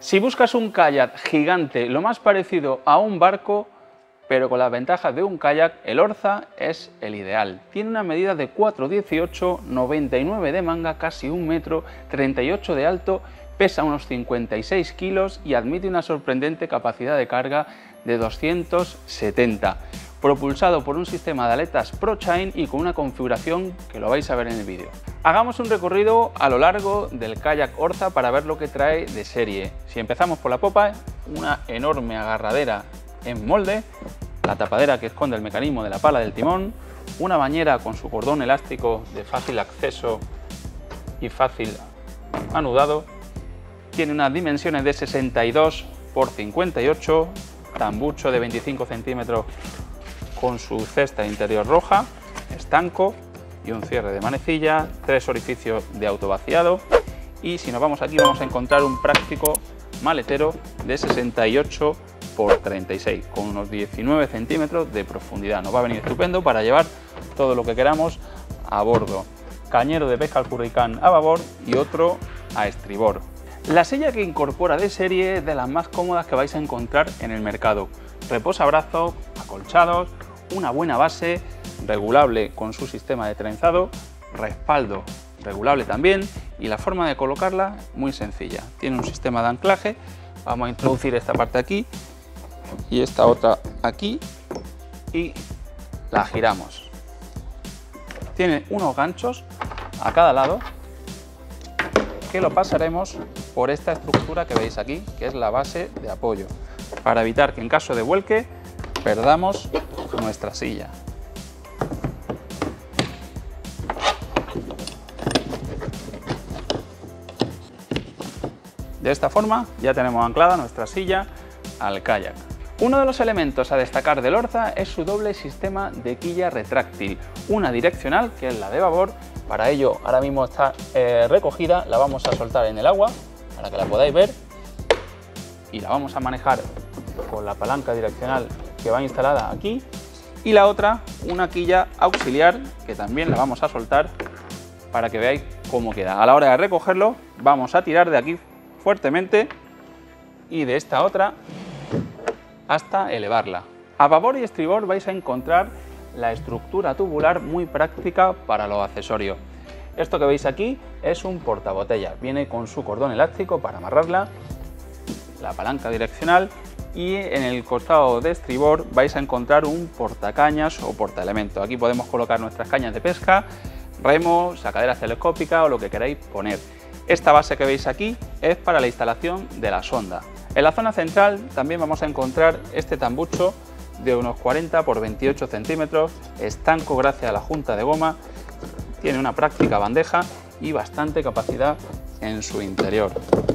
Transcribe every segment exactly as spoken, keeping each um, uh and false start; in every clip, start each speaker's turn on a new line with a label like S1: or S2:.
S1: Si buscas un kayak gigante, lo más parecido a un barco, pero con las ventajas de un kayak, el Orza es el ideal. Tiene una medida de cuatro dieciocho, noventa y nueve de manga, casi un metro, treinta y ocho de alto, pesa unos cincuenta y seis kilos y admite una sorprendente capacidad de carga de doscientos setenta. Propulsado por un sistema de aletas ProChain y con una configuración que lo vais a ver en el vídeo. Hagamos un recorrido a lo largo del kayak Orza para ver lo que trae de serie. Si empezamos por la popa, una enorme agarradera en molde, la tapadera que esconde el mecanismo de la pala del timón, una bañera con su cordón elástico de fácil acceso y fácil anudado, tiene unas dimensiones de sesenta y dos por cincuenta y ocho, tambucho de veinticinco centímetros con su cesta interior roja, estanco y un cierre de manecilla, tres orificios de autovaciado, y si nos vamos aquí vamos a encontrar un práctico maletero de sesenta y ocho por treinta y seis con unos diecinueve centímetros de profundidad. Nos va a venir estupendo para llevar todo lo que queramos a bordo. Cañero de pesca al curricán a babor y otro a estribor. La silla que incorpora de serie es de las más cómodas que vais a encontrar en el mercado. Reposabrazos, acolchados, una buena base, regulable con su sistema de trenzado, respaldo regulable también, y la forma de colocarla muy sencilla. Tiene un sistema de anclaje. Vamos a introducir esta parte aquí y esta otra aquí y la giramos. Tiene unos ganchos a cada lado que lo pasaremos por esta estructura que veis aquí, que es la base de apoyo, para evitar que en caso de vuelque perdamos nuestra silla. De esta forma ya tenemos anclada nuestra silla al kayak. Uno de los elementos a destacar del Orza es su doble sistema de quilla retráctil, una direccional que es la de babor. Para ello ahora mismo está eh, recogida, la vamos a soltar en el agua para que la podáis ver y la vamos a manejar con la palanca direccional que va instalada aquí, y la otra una quilla auxiliar que también la vamos a soltar para que veáis cómo queda. A la hora de recogerlo vamos a tirar de aquí fuertemente y de esta otra hasta elevarla. A babor y estribor vais a encontrar la estructura tubular muy práctica para los accesorios. Esto que veis aquí es un portabotellas, viene con su cordón elástico para amarrarla, la palanca direccional, y en el costado de estribor vais a encontrar un portacañas o portaelementos. Aquí podemos colocar nuestras cañas de pesca, remo, sacadera telescópica o lo que queráis poner. Esta base que veis aquí es para la instalación de la sonda. En la zona central también vamos a encontrar este tambucho de unos cuarenta por veintiocho centímetros, estanco gracias a la junta de goma, tiene una práctica bandeja y bastante capacidad en su interior.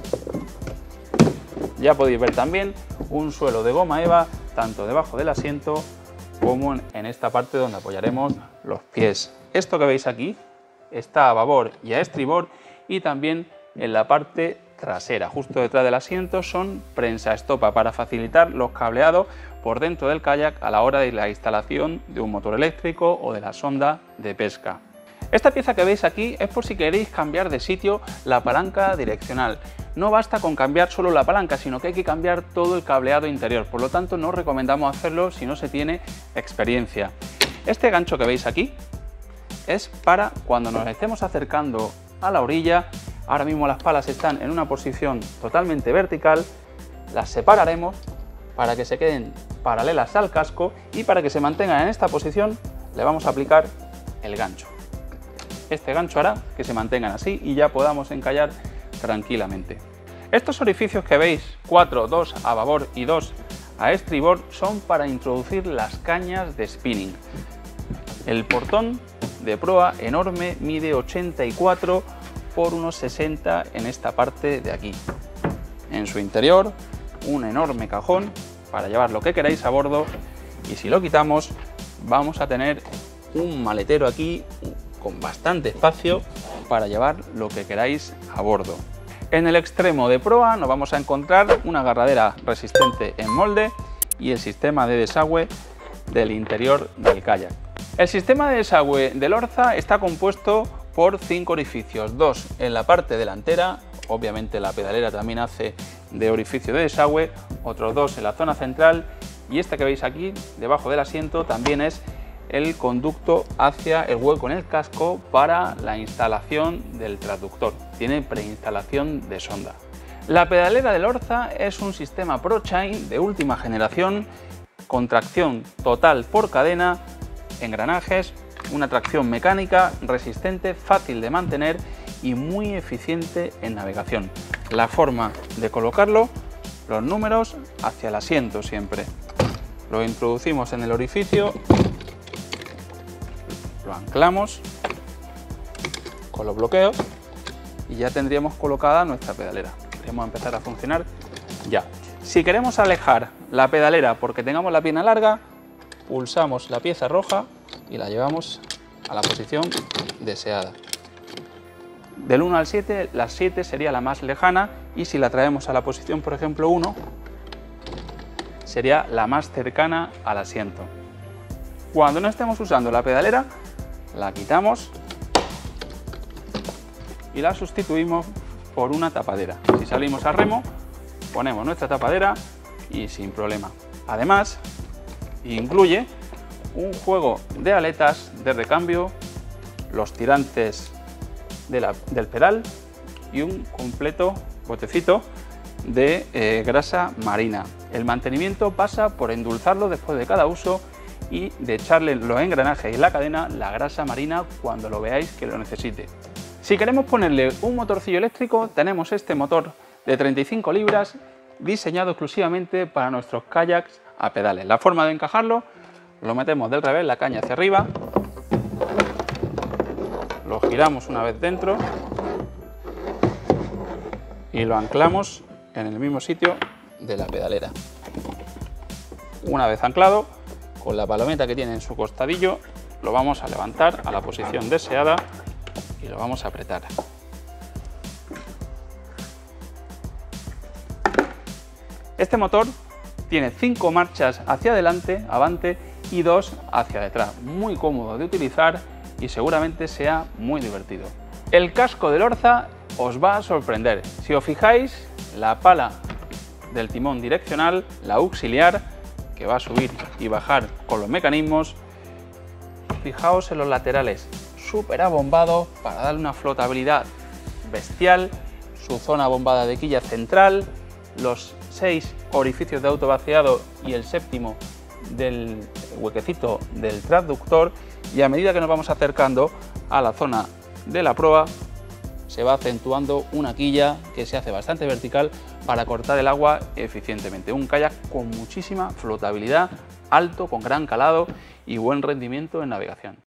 S1: Ya podéis ver también un suelo de goma eva tanto debajo del asiento como en esta parte donde apoyaremos los pies. Esto que veis aquí está a babor y a estribor, y también en la parte trasera, justo detrás del asiento, son prensa estopa para facilitar los cableados por dentro del kayak a la hora de la instalación de un motor eléctrico o de la sonda de pesca. Esta pieza que veis aquí es por si queréis cambiar de sitio la palanca direccional. No basta con cambiar solo la palanca, sino que hay que cambiar todo el cableado interior, por lo tanto no recomendamos hacerlo si no se tiene experiencia. Este gancho que veis aquí es para cuando nos estemos acercando a la orilla. Ahora mismo las palas están en una posición totalmente vertical, las separaremos para que se queden paralelas al casco, y para que se mantengan en esta posición le vamos a aplicar el gancho. Este gancho hará que se mantengan así y ya podamos encallar tranquilamente. Estos orificios que veis, cuatro, dos a babor y dos a estribor, son para introducir las cañas de spinning. El portón de proa enorme mide ochenta y cuatro por unos sesenta en esta parte de aquí. En su interior un enorme cajón para llevar lo que queráis a bordo, y si lo quitamos vamos a tener un maletero aquí con bastante espacio para llevar lo que queráis a bordo. En el extremo de proa nos vamos a encontrar una agarradera resistente en molde y el sistema de desagüe del interior del kayak. El sistema de desagüe del Orza está compuesto por cinco orificios, dos en la parte delantera, obviamente la pedalera también hace de orificio de desagüe, otros dos en la zona central y este que veis aquí debajo del asiento también es el conducto hacia el hueco en el casco para la instalación del transductor. Tiene preinstalación de sonda. La pedalera del Orza es un sistema ProChain de última generación con tracción total por cadena, engranajes, una tracción mecánica resistente, fácil de mantener y muy eficiente en navegación. La forma de colocarlo, los números hacia el asiento siempre. Lo introducimos en el orificio, lo anclamos con los bloqueos y ya tendríamos colocada nuestra pedalera. Podemos empezar a funcionar ya. Si queremos alejar la pedalera porque tengamos la pierna larga, pulsamos la pieza roja y la llevamos a la posición deseada. Del uno al siete, la siete sería la más lejana y si la traemos a la posición, por ejemplo, uno, sería la más cercana al asiento. Cuando no estemos usando la pedalera, la quitamos y la sustituimos por una tapadera. Si salimos a remo, ponemos nuestra tapadera y sin problema. Además, incluye un juego de aletas de recambio, los tirantes de la, del pedal y un completo botecito de eh, grasa marina. El mantenimiento pasa por endulzarlo después de cada uso y de echarle los engranajes y la cadena la grasa marina cuando lo veáis que lo necesite. Si queremos ponerle un motorcillo eléctrico, tenemos este motor de treinta y cinco libras diseñado exclusivamente para nuestros kayaks a pedales. La forma de encajarlo, lo metemos del revés, la caña hacia arriba, lo giramos una vez dentro y lo anclamos en el mismo sitio de la pedalera. Una vez anclado, con la palometa que tiene en su costadillo, lo vamos a levantar a la posición deseada y lo vamos a apretar. Este motor tiene cinco marchas hacia adelante, avante, y dos hacia detrás. Muy cómodo de utilizar y seguramente sea muy divertido. El casco del Orza os va a sorprender. Si os fijáis, la pala del timón direccional, la auxiliar, que va a subir y bajar con los mecanismos. Fijaos en los laterales, súper abombados para darle una flotabilidad bestial, su zona bombada de quilla central, los seis orificios de autovaciado y el séptimo del huequecito del transductor, y a medida que nos vamos acercando a la zona de la proa se va acentuando una quilla que se hace bastante vertical para cortar el agua eficientemente. Un kayak con muchísima flotabilidad, alto, con gran calado y buen rendimiento en navegación.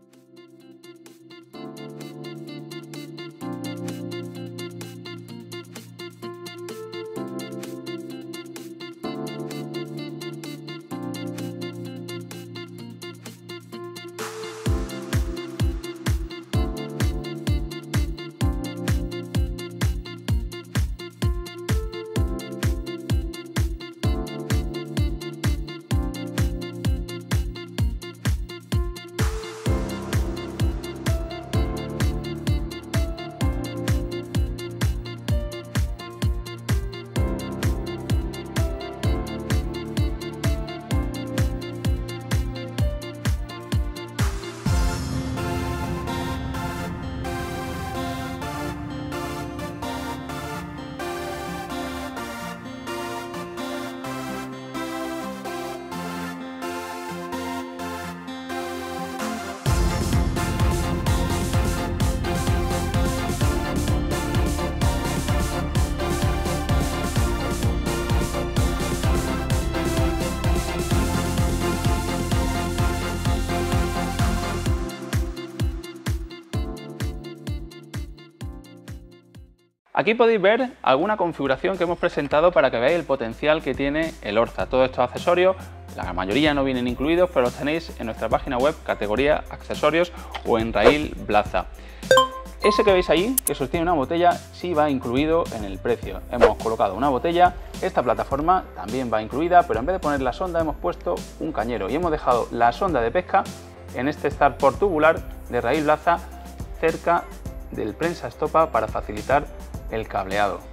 S1: Aquí podéis ver alguna configuración que hemos presentado para que veáis el potencial que tiene el Orza. Todos estos accesorios, la mayoría no vienen incluidos, pero los tenéis en nuestra página web, categoría accesorios o en Rail Blaza. Ese que veis ahí, que sostiene una botella, sí va incluido en el precio. Hemos colocado una botella, esta plataforma también va incluida, pero en vez de poner la sonda hemos puesto un cañero y hemos dejado la sonda de pesca en este starport tubular de Rail Blaza cerca del prensa estopa para facilitar el cableado.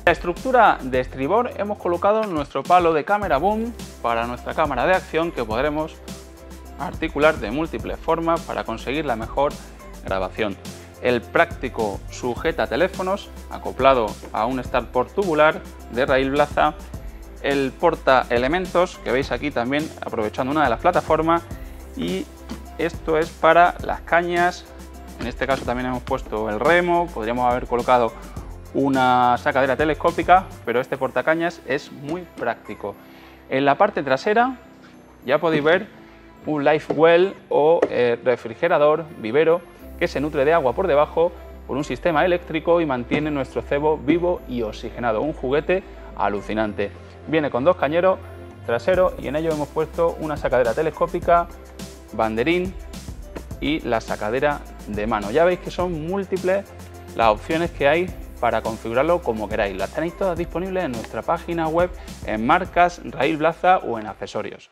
S1: La estructura de estribor hemos colocado nuestro palo de cámara boom para nuestra cámara de acción, que podremos articular de múltiples formas para conseguir la mejor grabación. El práctico sujeta teléfonos acoplado a un startport tubular de Rail Blaza. El porta elementos que veis aquí también aprovechando una de las plataformas, y esto es para las cañas. En este caso también hemos puesto el remo, podríamos haber colocado una sacadera telescópica, pero este portacañas es muy práctico. En la parte trasera ya podéis ver un life well o eh, refrigerador vivero que se nutre de agua por debajo por un sistema eléctrico y mantiene nuestro cebo vivo y oxigenado. Un juguete alucinante. Viene con dos cañeros traseros y en ello hemos puesto una sacadera telescópica, banderín y la sacadera de mano. Ya veis que son múltiples las opciones que hay para configurarlo como queráis. Las tenéis todas disponibles en nuestra página web, en marcas, Rail Blaza o en accesorios.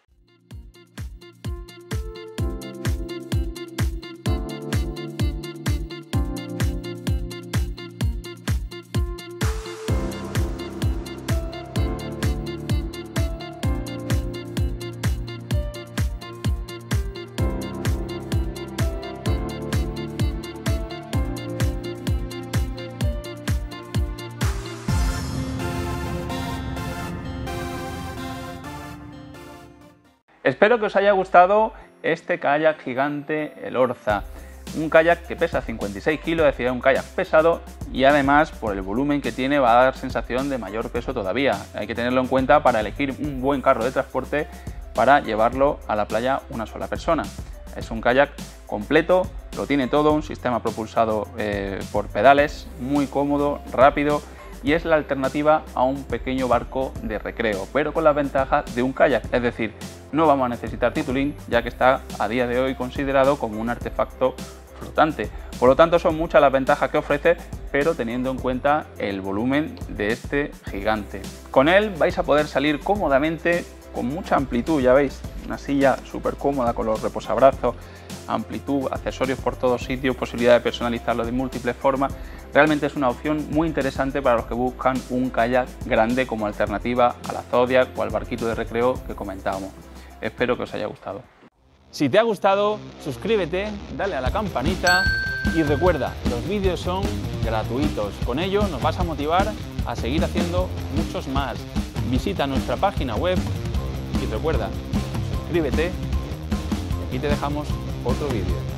S1: Espero que os haya gustado este kayak gigante, el Orza. Un kayak que pesa cincuenta y seis kilos, es decir, es un kayak pesado, y además por el volumen que tiene va a dar sensación de mayor peso todavía. Hay que tenerlo en cuenta para elegir un buen carro de transporte para llevarlo a la playa una sola persona. Es un kayak completo, lo tiene todo, un sistema propulsado eh, por pedales, muy cómodo, rápido, y es la alternativa a un pequeño barco de recreo, pero con las ventajas de un kayak, es decir, no vamos a necesitar titulín, ya que está a día de hoy considerado como un artefacto flotante. Por lo tanto, son muchas las ventajas que ofrece, pero teniendo en cuenta el volumen de este gigante. Con él vais a poder salir cómodamente, con mucha amplitud, ya veis, una silla súper cómoda con los reposabrazos, amplitud, accesorios por todos sitios, posibilidad de personalizarlo de múltiples formas. Realmente es una opción muy interesante para los que buscan un kayak grande como alternativa a la Zodiac o al barquito de recreo que comentábamos. Espero que os haya gustado. Si te ha gustado, suscríbete, dale a la campanita y recuerda, los vídeos son gratuitos. Con ello nos vas a motivar a seguir haciendo muchos más. Visita nuestra página web y recuerda, suscríbete y aquí te dejamos otro vídeo.